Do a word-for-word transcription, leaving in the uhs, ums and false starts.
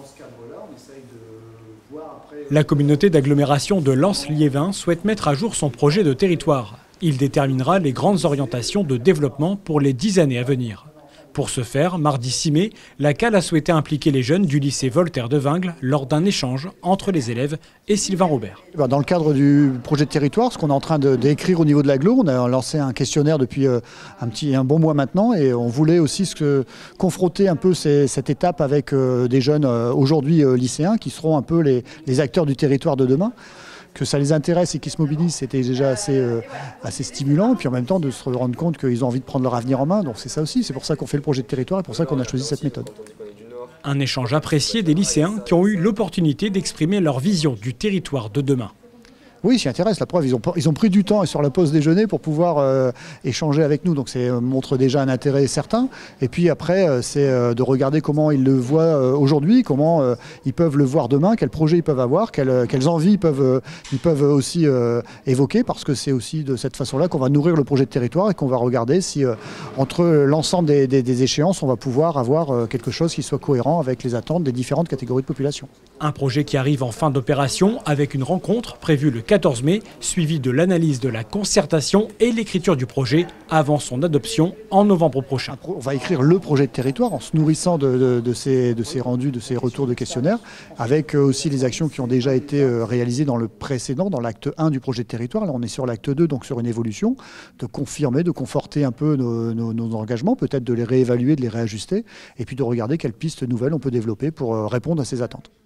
La communauté d'agglomération de Lens-Liévin souhaite mettre à jour son projet de territoire. Il déterminera les grandes orientations de développement pour les dix années à venir. Pour ce faire, mardi six mai, la C A L a souhaité impliquer les jeunes du lycée Voltaire de Vingles lors d'un échange entre les élèves et Sylvain Robert. Dans le cadre du projet de territoire, ce qu'on est en train d'écrire au niveau de l'agglo, on a lancé un questionnaire depuis un, petit, un bon mois maintenant et on voulait aussi se confronter un peu ces, cette étape avec des jeunes aujourd'hui lycéens qui seront un peu les, les acteurs du territoire de demain. Que ça les intéresse et qu'ils se mobilisent, c'était déjà assez, euh, assez stimulant. Et puis en même temps, de se rendre compte qu'ils ont envie de prendre leur avenir en main. Donc c'est ça aussi, c'est pour ça qu'on fait le projet de territoire et pour ça qu'on a choisi cette méthode. Un échange apprécié des lycéens qui ont eu l'opportunité d'exprimer leur vision du territoire de demain. Oui, s'y intéressent. La preuve, ils ont, ils ont pris du temps sur la pause déjeuner pour pouvoir euh, échanger avec nous. Donc ça euh, montre déjà un intérêt certain. Et puis après, euh, c'est euh, de regarder comment ils le voient euh, aujourd'hui, comment euh, ils peuvent le voir demain, quels projets ils peuvent avoir, quelles, quelles envies ils peuvent, euh, ils peuvent aussi euh, évoquer, parce que c'est aussi de cette façon-là qu'on va nourrir le projet de territoire et qu'on va regarder si, euh, entre l'ensemble des, des, des échéances, on va pouvoir avoir euh, quelque chose qui soit cohérent avec les attentes des différentes catégories de population. Un projet qui arrive en fin d'opération avec une rencontre prévue le quatorze mai, suivi de l'analyse de la concertation et l'écriture du projet avant son adoption en novembre prochain. On va écrire le projet de territoire en se nourrissant de, de, de, ces, de ces rendus, de ces retours de questionnaires, avec aussi les actions qui ont déjà été réalisées dans le précédent, dans l'acte un du projet de territoire. Là, on est sur l'acte deux, donc sur une évolution, de confirmer, de conforter un peu nos, nos, nos engagements, peut-être de les réévaluer, de les réajuster, et puis de regarder quelles pistes nouvelles on peut développer pour répondre à ces attentes.